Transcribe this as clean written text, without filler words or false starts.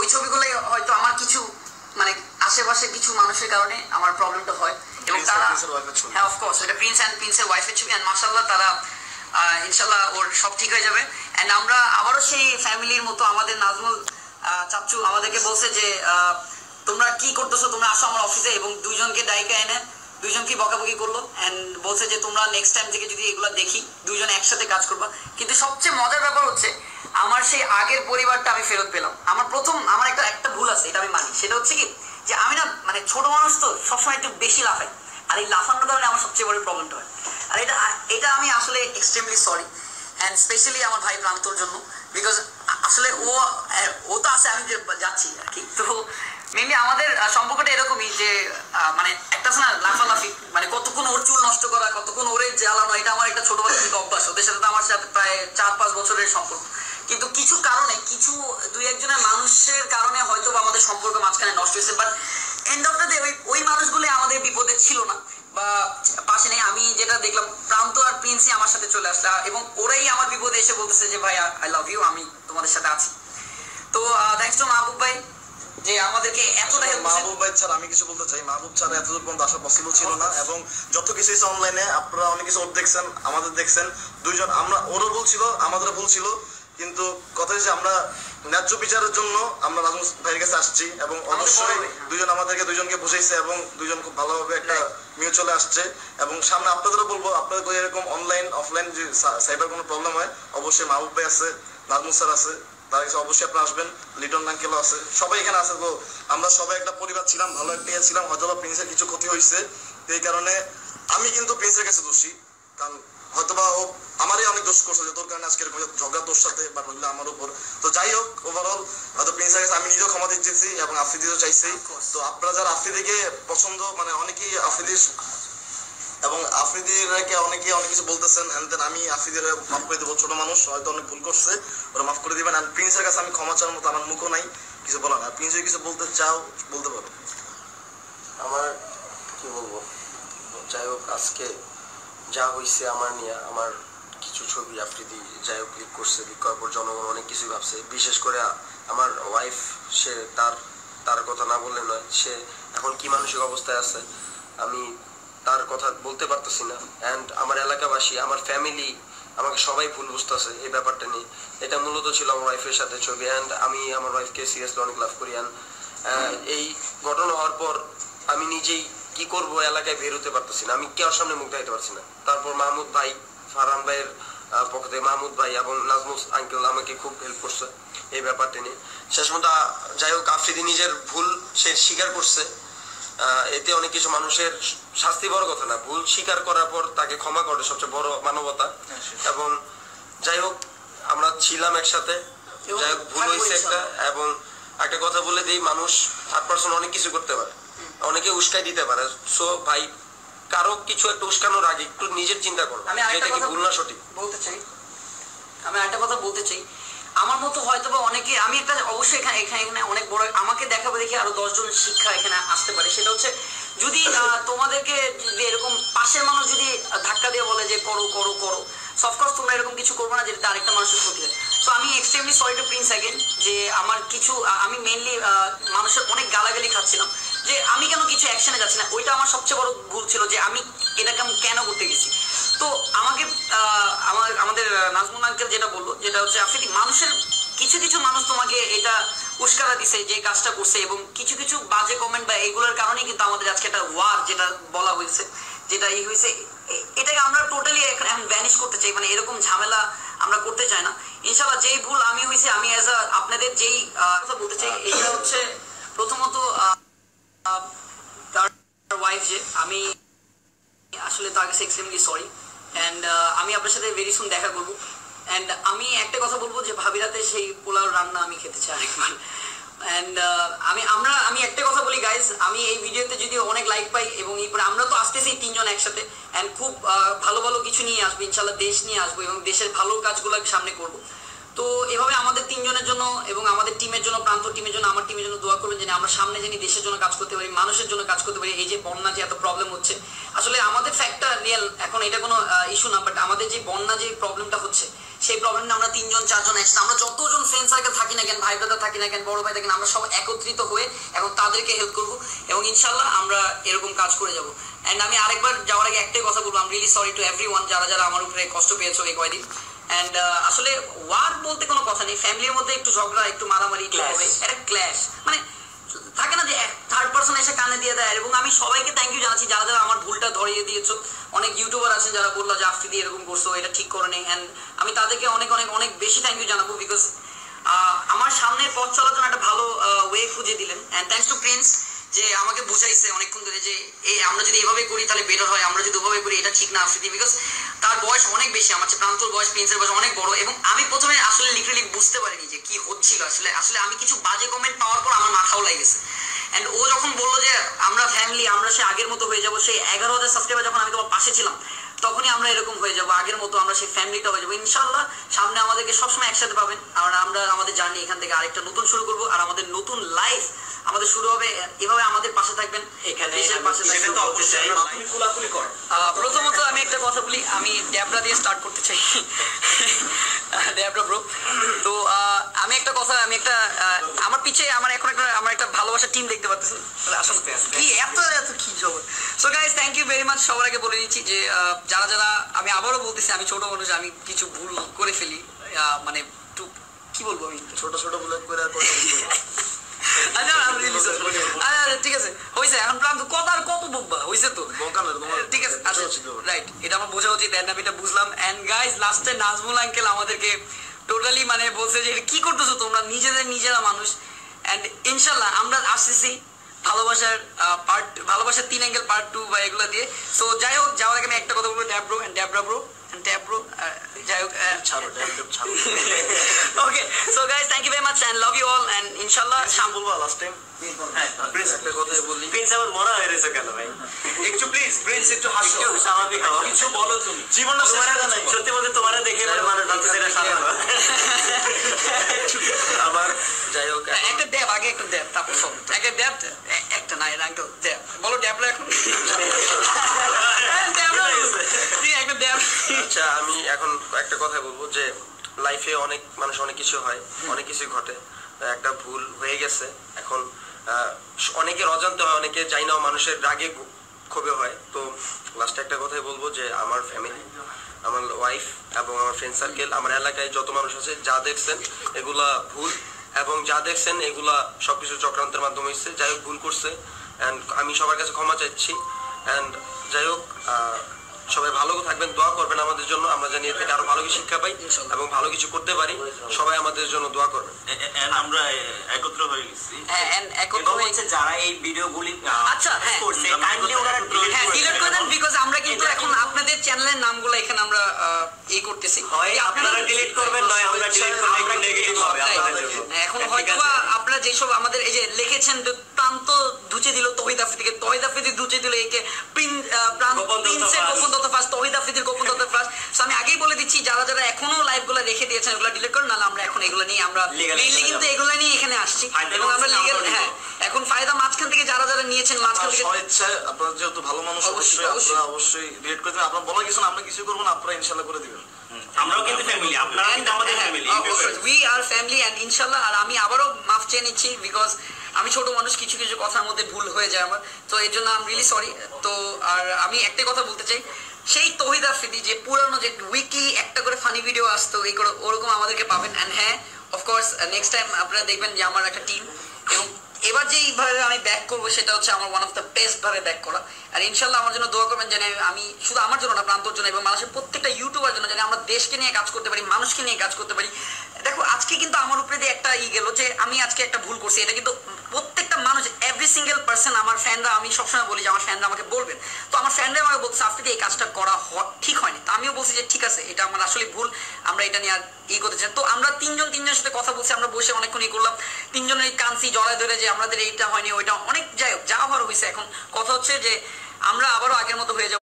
ওই ছবিগুলোই হয়তো আমার কিছু মানে আশেপাশে কিছু মানুষের কারণে আমার প্রবলেমটা হয় এবং তারা হ্যাঁ অফকোর্স এটা প্রিন্স অ্যান্ড প্রিন্সের ওয়াইফের ছবি অ্যান্ড মাশাআল্লাহ তারা ইনশাল্লাহ ওর সব ঠিক হয়ে যাবে। অ্যান্ড আমরা আবারও সেই ফ্যামিলির মতো আমাদের নাজমুল চাচ্চু আমাদেরকে বলছে যে তোমরা কি করতেছো, তোমরা আসো আমার অফিসে, এবং দুইজনকে ডাইকা এনে দুইজনকে বকাবকি করলো অ্যান্ড বলছে যে তোমরা নেক্সট টাইম থেকে যদি এগুলো দেখি দুইজনে একসাথে কাজ করবা। কিন্তু সবচেয়ে মজার ব্যাপার হচ্ছে আমার সেই আগের পরিবারটা আমি ফেরত পেলাম। আমার প্রথম আমার একটা ভুল আছে, এটা আমি মানি, সেটা হচ্ছে কি যে আমি না মানে ছোট মানুষ তো সবসময় একটু বেশি লাফাই, আর এই লাফানোর কারণে আমার সবচেয়ে বড় প্রবলেমটা হয়। আর এটা আমি আসলে এক্সট্রিমলি সরি অ্যান্ড স্পেশালি আমার ভাই প্রান্তর জন্য, বিকজ আসলে ও তো আছে আমি যে যাচ্ছি আর কি। তো মেনলি আমাদের সম্পর্কটা এরকমই যে মানে একটা আছে না লাফালাফি, মানে কতক্ষণ ওর চুল নষ্ট করা, কতক্ষণ ওরে জ্বালানো, এটা আমার একটা ছোটবেলা থেকে অভ্যাস। ওদের সাথে তো আমার সাথে প্রায় 4-5 বছরের সম্পর্ক, কিন্তু কিছু কারণে কিছু দুই একজনের মানুষের কারণে হয়তো আমাদের সম্পর্ক মাঝখানে নষ্ট হয়েছে। But end of the day ওই মানুষগুলো আমাদের বিপদে ছিল না বা পাশে নেই। আমি যেটা দেখলাম প্রান্ত আর প্রিন্সি আমার সাথে চলে আসলে এবং ওরাই আমার বিপদে এসে বলতেছে যে ভাই আই লাভ ইউ, আমি তোমাদের সাথে আছি। তো থ্যাঙ্কস টু মাহবুব ভাই যে আমাদেরকে এতটা হেল্প। মাহবুব ভাই ছাড়া আমি কিছু বলতে চাই, মাহবুব ছাড়া এতদূর পর্যন্ত আসা পসিবল ছিল না। এবং যত কিছু হয়েছে অনলাইনে আপনারা অনেক কিছু ওর দেখছেন, আমাদের দেখছেন, দুইজন আমরা ওরও ভুল ছিল আমাদেরও ভুল ছিল, কিন্তু কথা হচ্ছে আমরা ন্যায্য বিচারের জন্য আমরা নাজমুল ভাইয়ের কাছে আসছি এবং অবশ্যই দুইজন আমাদেরকে দুইজনকে বুঝাইছে এবং দুইজন খুব ভালোভাবে একটা মিউ চলে আসছে। এবং সামনে আপনাদেরও বলবো আপনাদের এরকম অনলাইন অফলাইন যে সাইবার কোনো প্রবলেম হয় অবশ্যই মাহবুব ভাই আছে, নাজমুল স্যার আছে, তার কাছে অবশ্যই আপনারা আসবেন, লিটন আঙ্কেলও আছে, সবাই এখানে আছে। তো আমরা সবাই একটা পরিবার ছিলাম, ভালো একটা ইয়ে ছিলাম, হয়তো বা প্রিন্সের কিছু ক্ষতি হয়েছে, এই কারণে আমি কিন্তু প্রিন্সের কাছে দোষী, কারণ হয়তোবা ও আমারই অনেক দোষ করছে যে তোর কারণে আজকে এরকম ঝগড়া তোর সাথে বা নইলে আমার উপর। তো যাই হোক ওভারঅল হয়তো প্রিন্সের কাছে আমি নিজেও ক্ষমা দিতেছি এবং আফ্রিদিও চাইছি। তো আপনারা যারা আফ্রিদিকে পছন্দ মানে অনেকেই আফ্রিদির এবং আফ্রিদিকে অনেকে অনেক কিছু বলতেছেন, এন্ড দেন আমি আফ্রিদির মাফ করে দেবো, ছোট মানুষ হয়তো অনেক ভুল করছে, ওরা মাফ করে দিবেন। এন্ড প্রিন্সের কাছে আমি ক্ষমা চাওয়ার মতো আমার মুখও নাই কিছু বলার না। প্রিন্স কিছু বলতে চাও বলতে পারো। আমার কি বলবো, যাই হোক আজকে যা হয়েছে আমার নিয়ে, আমার কিছু ছবি আফ্রিদি যাই হোক ক্লিক করছে, ক্লিক করার পর জনগণ অনেক কিছুই ভাবছে, বিশেষ করে আমার ওয়াইফ, সে তার কথা না বললে নয়, সে এখন কি মানসিক অবস্থায় আছে আমি তার কথা বলতে পারতেছি না। অ্যান্ড আমার এলাকাবাসী, আমার ফ্যামিলি, আমাকে সবাই ভুল বুঝতেছে এই ব্যাপারটা নিয়ে। এটা মূলত ছিল আমার ওয়াইফের সাথে ছবি, অ্যান্ড আমি আমার ওয়াইফকে সিরিয়াসলি অনেক লাভ করি। অ্যান্ড এই ঘটনা হওয়ার পর আমি নিজেই কি করব এলাকায় বের হতে পারতেছি না, আমি কেউ সামনে মুখ দেখাতে পারছি না। তারপর মাহমুদ ভাই, ফারহান ভাইয়ের পক্ষ থেকে মাহমুদ ভাই এবং নাজমুল আঙ্কেল আমাকে খুব হেল্প করছে এই ব্যাপারটা নিয়ে। শেষ মতো যাই হোক আফ্রিদি নিজের ভুল সে স্বীকার করছে, এতে অনেক কিছু মানুষের শাস্তি বড় কথা না, ভুল স্বীকার করার পর তাকে ক্ষমা করে সবচেয়ে বড় মানবতা। এবং যাই হোক আমরা ছিলাম একসাথে, যাই হোক ভুল হয়েছে একটা। এবং একটা কথা বলে দিই, মানুষ থার্ড পারসন অনেক কিছু করতে পারে, অনেকে উস্কাই দিতে পারে। সো ভাই কারো কিছু একটা উস্কানোর আগে একটু নিজের চিন্তা করো, এটা কি ভুল না সঠিক। বলতে চাই, আমি একটা কথা বলতে চাই, আমার মতো হয়তো বা অনেকে, আমি একটা অবশ্যই এখানে অনেক বড় আমাকে দেখাবো দেখি আরো 10 জন শিক্ষা এখানে আসতে পারে। সেটা হচ্ছে যদি তোমাদেরকে যদি এরকম পাশের মানুষ যদি ধাক্কা দিয়ে বলে যে করো করো করো, অফকোর্স তোমরা এরকম কিছু করবো না যেটা আরেকটা মানুষের ক্ষতি হয়। সো আমি extremely sorry to Prince again যে আমার কিছু আমি মেনলি মানুষের অনেক গালাগালি খাচ্ছিলাম যে আমি কেন কিছু অ্যাকশনে যাচ্ছি না, ওইটা আমার সবচেয়ে বড় ভুল ছিল যে আমি এটাকে আমি কেন করতে গেছি। তো আমাকে আমাদের নাজমুল আঙ্কেল যেটা বললো, যেটা হচ্ছে আফ্রিদি মানুষের কিছু কিছু মানুষ তোমাকে এটা উস্কারা দিছে যে কাজটা করছে, এবং কিছু কিছু বাজে কমেন্ট বা এগুলোর কারণেই কিন্তু আমাদের আজকে একটা ওয়ার যেটা বলা হয়েছে, যেটা ই হয়েছে, এটাকে আমরা টোটালি এখন ভ্যানিশ করতে চাই, মানে এরকম ঝামেলা আমরা করতে চাই না। ইনশাল্লাহ যেই ভুল আমি হয়েছে, আমি অ্যাজ আপনাদের যেই কথা বলতে চাই, এটা হচ্ছে প্রথমত তার ওয়াইফ, যে আমি আসলে তার কাছে এক্সট্রিমলি সরি। অ্যান্ড আমি আপনার সাথে ভেরি সুন দেখা করবো। অ্যান্ড আমি একটা কথা বলবো যে ভাবিরাতে সেই পোলাও রান্না আমি খেতে চাই আরেকবার। অ্যান্ড আমি একটা কথা বলি গাইজ, আমি এই ভিডিওতে যদি অনেক লাইক পাই এবং এরপরে আমরা তো আসতেছি 3 জন একসাথে, অ্যান্ড খুব ভালো ভালো কিছু নিয়ে আসবো ইনশাল্লাহ, দেশ নিয়ে আসবো এবং দেশের ভালো কাজগুলো সামনে করবো। তো এভাবে আমাদের 3 জনের জন্য এবং আমাদের টিমের জন্য, প্রান্ত টিমের জন্য, আমার টিমের জন্য দোয়া করবেন যেন আমরা সামনে জানি দেশের জন্য কাজ করতে পারি, মানুষের জন্য কাজ করতে পারি। এই যে বন্যা যে এত প্রবলেম হচ্ছে, আসলে আমাদের ফ্যাক্টটা রিয়েল, এখন এটা কোনো ইস্যু না, বাট আমাদের যে বন্যা যে প্রবলেমটা হচ্ছে সেই প্রবলেম নিয়ে আমরা 3 জন 4 জন এসেছি। আমরা যতজন ফ্রেন্ড সার্কেল থাকি না কেন, ভাই ব্রাদার থাকি না কেন, বড় ভাই থাকি না, আমরা সব একত্রিত হয়ে এখন তাদেরকে হেল্প করব এবং ইনশাল্লাহ আমরা এরকম কাজ করে যাব। অ্যান্ড আমি আরেকবার যাওয়ার আগে একটাই কথা বলবো, I am really sorry to everyone যারা যারা আমার উপরে কষ্ট পেয়েছো এই কয়দিন। অ্যান্ড আসলে ওয়ার বলতে কোনো কথা নেই, ফ্যামিলির মধ্যে একটু ঝগড়া, একটু মারামারি, একটু হবে, একটা ক্ল্যাশ, মানে থাকে না যে থার্ড পার্সন এসে কানে দিয়ে দেয়। এবং আমি সবাইকে থ্যাংক ইউ জানাচ্ছি যারা যারা আমার ভুলটা ধরিয়ে দিয়েছো। অনেক ইউটিউবার আছেন যারা বললো যে আফ্রিদি এরকম করছো, এটা ঠিক করে নেই, অ্যান্ড আমি তাদেরকে অনেক অনেক অনেক বেশি থ্যাংক ইউ জানাবো, বিকজ আমার সামনের পথ চলার জন্য একটা ভালো ওয়ে খুঁজে দিলেন। অ্যান্ড থ্যাংকস টু প্রিন্স যে আমাকে বুঝাইছে অনেকক্ষণ ধরে যে এই আমরা যদি এভাবে করি তাহলে বেটার হয়, আমরা যদি ওভাবে করি এটা ঠিক না আফ্রিদি, বিকজ তার বয়স অনেক বেশি, আমার চেয়ে প্রান্তর বয়স, প্রিন্সের বয়স অনেক বড়। এবং আমি প্রথমে আসলে লিটারালি বুঝতে পারিনি যে কি হচ্ছিল আসলে। আসলে আমি কিছু বাজে কমেন্ট পাওয়ার পর আমার মাথাও লেগেছে। অ্যান্ড ও যখন বললো যে আমরা ফ্যামিলি, আমরা সে আগের মতো হয়ে যাবো, সেই 11,000 সাবস্ক্রাইবার যখন আমি তোমার পাশে ছিলাম তখনই আমরা এরকম হয়ে যাবো, আগের মতো আমরা সেই ফ্যামিলিটা হয়ে যাবো ইনশাল্লাহ। সামনে আমাদেরকে সবসময় একসাথে পাবেন, আর আমরা আমাদের জার্নি এখান থেকে আরেকটা নতুন শুরু করবো, আর আমাদের নতুন লাইফ আমাদের শুরু হবে। এভাবে আমাদের পাশে থাকবেন, এখানে পাশে থাকবেন। প্রথমত আমি একটা কথা বলি, আমি ড্যাবরা দিয়ে স্টার্ট করতে চাই। ড্যাবরা ব্রো, তো আমি একটা কথা, আমি একটা আমার পিছে আমার এখন আমার একটা ভালোবাসার টিম দেখতে পাচ্ছি। কি এত এত কি খবর? So guys thank you very much. সবার আগে বলে দিচ্ছি যে যারা যারা, আমি আবারও বলতেছি আমি ছোট মানুষ, আমি কিছু ভুল করে ফেলি, মানে একটু কি বলবো, আমি ছোট ছোট বলে করে আর কথা ঠিক আছে হয়েছে, এখন প্ল্যান কত আর কত বুকবা হয়েছে তো ঠিক আছে রাইট, এটা আমার বোঝা উচিত, আমি এটা বুঝলাম। এন্ড গাইস লাস্টে নাজমুল আঙ্কেল আমাদেরকে টোটালি মানে বলছে যে কি করতেছো তোমরা, নিজেরা মানুষ। এন্ড ইনশাল্লাহ আমরা আসতেছি ভালোবাসার পার্ট, ভালোবাসার 3 অ্যাঙ্গেল পার্ট 2 বা এগুলো দিয়ে। সো যাই হোক, যাওয়ার আগে আমি একটা কথা বলবো, ড্যাব্রো এন্ড ড্যাবরা ব্রো এন্ড ড্যাব্রো, যাই হোক okay. So guys thank you very much and love you all, and ইনশাল্লাহ বলবো লাস্ট টাইম প্রিন্স একটা কথা বলি। প্রিন্স আমার মরা হয়ে রয়েছে কেন ভাই? একটু প্লিজ প্রিন্স একটু হাসো, স্বাভাবিক হও, কিছু বলো তুমি। জীবনটা সত্যি বলতে তোমারে দেখে মানুষ ভাবতেছে এটা সাধারণ। আমার যাই হোক, একটা ড্যাব আগে, একটা ড্যাব তারপর সব, একটা ড্যাব একটা না এর আগে ড্যাব বলো, ড্যাবরা এখন একটা ড্যাব। আচ্ছা আমি এখন একটা কথা বলবো যে লাইফে অনেক মানুষ অনেক কিছু হয়, অনেক কিছু ঘটে, একটা ভুল হয়ে গেছে, এখন অনেকের অজান্তে হয়, অনেকে যাই না, মানুষের রাগে ক্ষোভে হয়। তো লাস্টে একটা কথাই বলবো যে আমার ফ্যামিলি, আমার ওয়াইফ এবং আমার ফ্রেন্ড সার্কেল, আমার এলাকায় যত মানুষ আছে, যা দেখছেন এগুলা ভুল, এবং যা দেখছেন এগুলা সবকিছু চক্রান্তের মাধ্যমে হচ্ছে। যাই হোক ভুল করছে, অ্যান্ড আমি সবার কাছে ক্ষমা চাইছি। অ্যান্ড যাই হোক সবাই ভালো থাকবেন, দোয়া করবেন আমাদের জন্য, আমরা জানি এর থেকে আরো ভালো কিছু শিক্ষা পাই এবং ভালো কিছু করতে পারি। সবাই আমাদের জন্য দোয়া করবেন। আমরা একত্র হয়ে গেছি, একত্র হয়েছে যারা এই ভিডিওগুলি আচ্ছা করছে কাইন্ডলি ওনারা ডিলিট করে দেন, বিকজ আমরা কিন্তু এখন আপনাদের চ্যানেলের নামগুলো এখানে আমরা এই করতেছি, হয় আপনারা ডিলিট করবেন, নয় আমরা ডিলিট করলে একটু নেগেটিভ হবে আপনাদের জন্য। এখন হয়তোবা আপনারা যেসব আমাদের এই যে লিখেছেন প্রান্ত ধুচে দিল তহিদ আফ্রিদিকে, তহিদ আফ্রিদি ধুচে দিল একে প্রিন্সের গোপন তথ্য ফার্স্ট, তহিদ আফ্রিদির গোপন তথ্য ফার্স্ট। সো আমি আগেই বলে দিচ্ছি যারা যারা এখনো লাইভগুলো রেখে দিয়েছেন এগুলো ডিলিট করুন, নাহলে আমরা এখন এগুলো নিয়ে আমরা মেইনলি কিন্তু এগুলো নিয়ে এখানে আসছি এবং আমরা লিগ্যাল, হ্যাঁ এখন ফায়দা মাঝখান থেকে যারা যারা নিয়েছেন মাঝখান থেকে স্বেচ্ছায়, আপনারা যেহেতু ভালো মানুষ অবশ্যই আপনারা অবশ্যই ডিলিট করে দেবেন। আপনারা বলার কিছু না, আমরা কিছু করবো না, আপনারা ইনশাআল্লাহ করে দিবেন। আমরাও কিন্তু ফ্যামিলি, আপনারা কিন্তু আমাদের family, we are family and ইনশাআল্লাহ। আর আমি আবারও মাফ চেয়ে নিচ্ছি, বিকজ আমি ছোট মানুষ, কিছু কিছু কথার মধ্যে ভুল হয়ে যায় আমার, তো এর জন্য আই এম রিয়েলি সরি। তো আর আমি একটাই কথা বলতে চাই, সেই তহিদ আফ্রিদি যে পুরানো যে উইকলি একটা করে ফানি ভিডিও আসতো এই করে ওরকম আমাদেরকে পাবেন। অ্যান্ড হ্যাঁ অফকোর্স নেক্সট টাইম আপনারা দেখবেন যে আমার একটা টিম, এবং এবার যেইভাবে আমি ব্যাক করবো সেটা হচ্ছে আমার ওয়ান অফ দ্য বেস্ট ভাবে ব্যাক করা। আর ইনশাল্লাহ আমার জন্য দোয়া করবেন যেন আমি শুধু আমার জন্য না, প্রান্তর জন্য এবং মানুষের প্রত্যেকটা ইউটিউবার জন্য যেন আমরা দেশকে নিয়ে কাজ করতে পারি, মানুষকে নিয়ে কাজ করতে পারি। দেখো আজকে কিন্তু আমার উপরে দিয়ে একটা গেল যে আমি আজকে একটা ভুল করছি, এটা কিন্তু প্রত্যেকটা মানুষ, এভরি সিঙ্গেল পার্সন, আমার ফ্যানরা, আমি সবসময় বলি যে আমার ফ্যানরা আমাকে বলবেন, তো আমার ফ্যানরা আমাকে বলছে আফ্রিদি এই কাজটা করা ঠিক হয়নি, তো আমিও বলছি যে ঠিক আছে এটা আমার আসলে ভুল, আমরা এটা নিয়ে আর করতে চাই। তো আমরা তিনজনের সাথে কথা বলছি, আমরা বসে অনেকক্ষণ করলাম, তিনজনের কান্সি জড়ায় ধরে যে আমাদের এইটা হয়নি ওইটা অনেক, যাই হোক যা হওয়ার হয়েছে। এখন কথা হচ্ছে যে আমরা আবারও আগের মতো হয়ে যাবো।